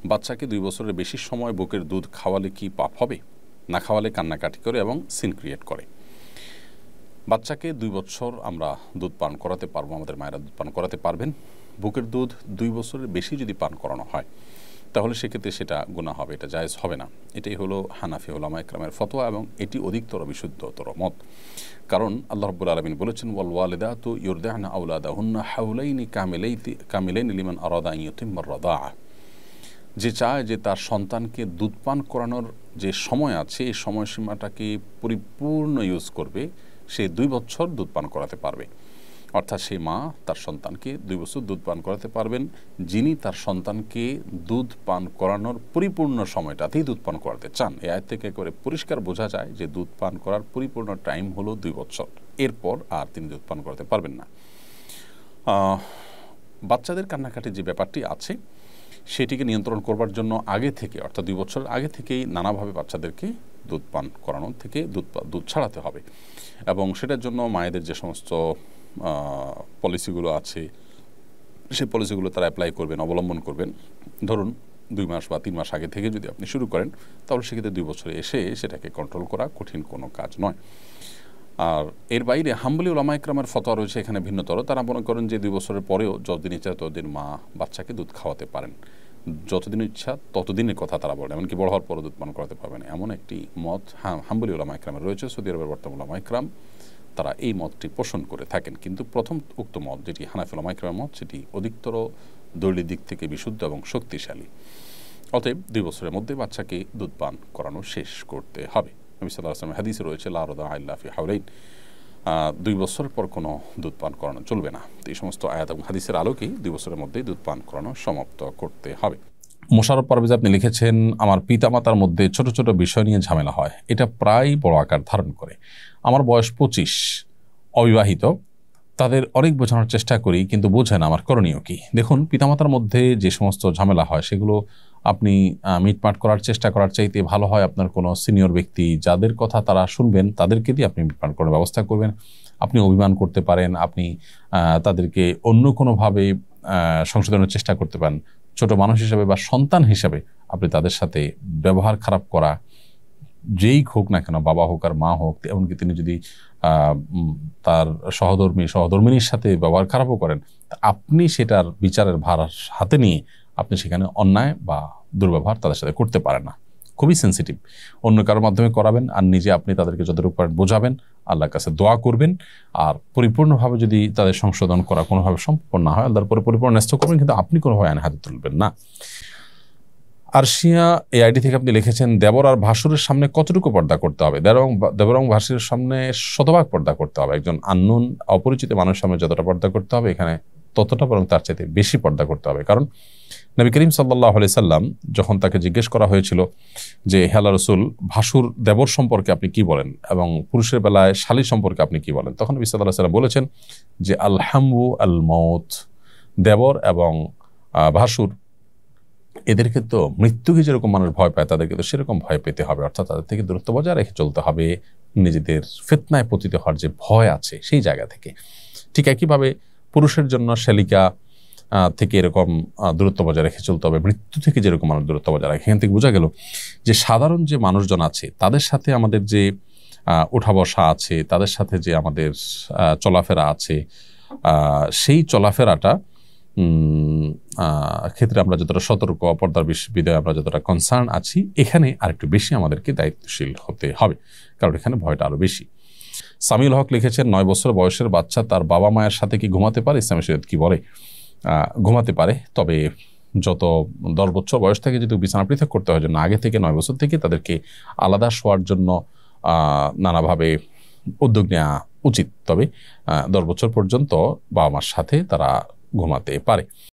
বাচ্চাকে 2 বছরের বেশি সময় বুকের দুধ খাওয়ালে কি পাপ হবে? না খাওয়ালে কান্নাকাটি করে এবং সিন ক্রিয়েট করে। বাচ্চাকে 2 বছর আমরা দুধ পান করাতে পারবো, আমাদের মায়েরা দুধ পান করাতে পারবেন। বুকের দুধ 2 বছরের বেশি যদি পান করানো হয় তাহলে সেক্ষেত্রে সেটা গুনাহ হবে, এটা জায়েজ হবে না। এটাই হলো হানাফি উলামা ইকরামের ফতোয়া এবং এটি অধিকতর বিশুদ্ধতর মত। কারণ আল্লাহ রাব্বুল আলামিন বলেছেন, ওয়াল ওয়ালিদাতু ইউরদি'না আওলাদাহুন্না হাওলাইনি কামিলাইনি লিমান আরাদা আন ইউতিম্মার রাদাআ। যে চায় যে তার সন্তানকে দুধ পান করানোর যে সময় আছে এই সময়সীমাটাকে পরিপূর্ণ ইউজ করবে, সে 2 বছর দুধ পান করাতে পারবে। অর্থাৎ সেই মা তার সন্তানকে 2 বছর দুধ পান করাতে পারবেন যিনি তার সন্তানকে দুধ পান করানোর পরিপূর্ণ সময়টাতেই দুধ পান করাতে চান। এই আয়াত থেকে একেবারে পরিষ্কার বোঝা যায় যে দুধ পান করার পরিপূর্ণ টাইম হলো 2 বছর, এরপর আর তিনি দুধ পান করাতে পারবেন না। বাচ্চাদের কান্নাকাটির যে ব্যাপারটি আছে সেটিকে নিয়ন্ত্রণ করবার জন্য আগে থেকে, অর্থাৎ 2 বছর আগে থেকেই নানাভাবে বাচ্চাদেরকে দুধ পান করানো থেকে দুধ ছাড়াতে হবে। এবং সেটার জন্য মায়েদের যে সমস্ত পলিসিগুলো আছে সেই পলিসিগুলো তারা অ্যাপ্লাই করবেন, অবলম্বন করবেন। ধরুন 2 মাস বা 3 মাস আগে থেকে যদি আপনি শুরু করেন তাহলে সেক্ষেত্রে 2 বছরে এসে সেটাকে কন্ট্রোল করা কঠিন কোনো কাজ নয়। আর এর বাইরে হাম্বলি উলামা ইকরামের ফতোয়া রয়েছে এখানে ভিন্নতর। তারা মনে করেন যে 2 বছরের পরেও যতদিন ইচ্ছা ততদিন মা বাচ্চাকে দুধ খাওয়াতে পারেন, যতদিন ইচ্ছা ততদিনের কথা তারা বলেন, এমনকি বড় হওয়ার পরও দুধ পান করাতে পারবেন, এমন একটি মত হাম্বলি উলামা ইকরামের রয়েছে। সৌদি আরবের বর্তমান উলামা ইকরাম তারা এই মতটি পোষণ করে থাকেন। কিন্তু প্রথম উক্ত মত যেটি হানাফি উলামা ইকরামের মত, সেটি অধিকতর দলীয় দিক থেকে বিশুদ্ধ এবং শক্তিশালী। অতএব 2 বছরের মধ্যে বাচ্চাকে দুধ পান করানো শেষ করতে হবে। নবী সাল্লাল্লাহু আলাইহি ওয়াসাল্লাম হাদিসে রয়েছে, লা রাদা ইল্লা ফি হাওলাইন, 2 বছর পর কোনো দুধ পান করানো চলবে না। তো এই সমস্ত আয়াত এবং হাদিসের আলোকেই 2 বছরের মধ্যেই দুধ পান করানো সমাপ্ত করতে হবে। মোশাররফ পারভেজ আপনি লিখেছেন, আমার পিতামাতার মধ্যে ছোট ছোট বিষয় নিয়ে ঝামেলা হয়, এটা প্রায় বড় আকার ধারণ করে। আমার বয়স 25, অবিবাহিত, তাদের অনেক বোঝানোর চেষ্টা করি কিন্তু বোঝেন আমার করণীয় কি। দেখুন, পিতামাতার মধ্যে যে সমস্ত ঝামেলা হয় সেগুলো আপনি মিটমাট করার চেষ্টা করার চাইতে ভালো হয় আপনার কোনো সিনিয়র ব্যক্তি যাদের কথা তারা শুনবেন তাদেরকে দিয়ে আপনি মিটমাট করার ব্যবস্থা করবেন। আপনি অভিমান করতে পারেন, আপনি তাদেরকে অন্য কোনোভাবে সংশোধনের চেষ্টা করতে পারেন। ছোট মানুষ হিসাবে বা সন্তান হিসাবে আপনি তাদের সাথে ব্যবহার খারাপ করা, যেই হোক না কেন, বাবা হোক আর মা হোক, এমনকি তিনি যদি তার সহধর্মিনীর সাথে ব্যবহার খারাপও করেন, আপনি সেটার বিচারের ভার হাতে নিয়ে আপনি সেখানে অন্যায় বা দুর্ব্যবহার তাদের সাথে করতে পারেন না। খুবই সেন্সিটিভ। অন্য কারোর মাধ্যমে করাবেন আর নিজে আপনি তাদেরকে যতটুকু পারেন বোঝাবেন, আল্লাহর কাছে দোয়া করবেন। আর পরিপূর্ণভাবে যদি তাদের সংশোধন করা কোনোভাবে সম্ভব না হয়, আল্লাহর পরে পরিপূর্ণ ন্যস্ত করবেন, কিন্তু আপনি কোনোভাবে আইন হাতে তুলবেন না। আরশিয়া এই আইডি থেকে আপনি লিখেছেন, দেবর আর ভাসুরের সামনে কতটুকু পর্দা করতে হবে? দেবর এবং ভাসুরের সামনে শতভাগ পর্দা করতে হবে। একজন আননোন অপরিচিত মানুষের সামনে যতটা পর্দা করতে হবে এখানে ততটা, বরং তার চাইতে বেশি পর্দা করতে হবে। কারণ নবী করিম সাল্লাল্লাহু আলাইহি সাল্লাম যখন তাকে জিজ্ঞেস করা হয়েছিল যে, হে আল্লাহর রাসূল, ভাসুর দেবর সম্পর্কে আপনি কি বলেন এবং পুরুষের বেলায় শালী সম্পর্কে আপনি কি বলেন, তখন নবী সাল্লাল্লাহু আলাইহি সাল্লাম বলেছেন যে, আল হামু আল মউত, দেবর এবং ভাসুর এদেরকে তো মৃত্যুকে যেরকম মানুষ ভয় পায় তাদেরকে তো সেরকম ভয় পেতে হবে, অর্থাৎ তাদের থেকে দূরত্ব বজায় রেখে চলতে হবে। নিজেদের ফিতনায় পতিত হওয়ার যে ভয় আছে সেই জায়গা থেকে। ঠিক একইভাবে পুরুষের জন্য শালিকা থেকে এরকম দূরত্ব বজায় রেখে চলতে হবে, মৃত্যু থেকে যেরকম মানুষ দূরত্ব বজায় রাখে। এখান থেকে বোঝা গেল যে সাধারণ যে মানুষজন আছে তাদের সাথে আমাদের যে ওঠা বসা আছে, তাদের সাথে যে আমাদের চলাফেরা আছে, সেই চলাফেরাটা ক্ষেত্রে আমরা যতটা সতর্ক, পর্দার বিধায় আমরা যতটা কনসার্ন আছি, এখানে আরেকটু বেশি আমাদেরকে দায়িত্বশীল হতে হবে, কারণ এখানে ভয়টা আরো বেশি। সামিউল হক লিখেছেন, 9 বছর বয়সের বাচ্চা তার বাবা মায়ের সাথে কি ঘুমাতে পারে? ইসলামী শরীয়ত কি বলে? ঘুমাতে পারে, তবে যত 10 বছর বয়স থেকে যদি বিছানা পৃথক করতে হয় জন্য আগে থেকে 9 বছর থেকে তাদেরকে আলাদা শোয়ার জন্য নানাভাবে উদ্যোগ নেওয়া উচিত। তবে 10 বছর পর্যন্ত বাবা মার সাথে তারা ঘুমাতে পারে।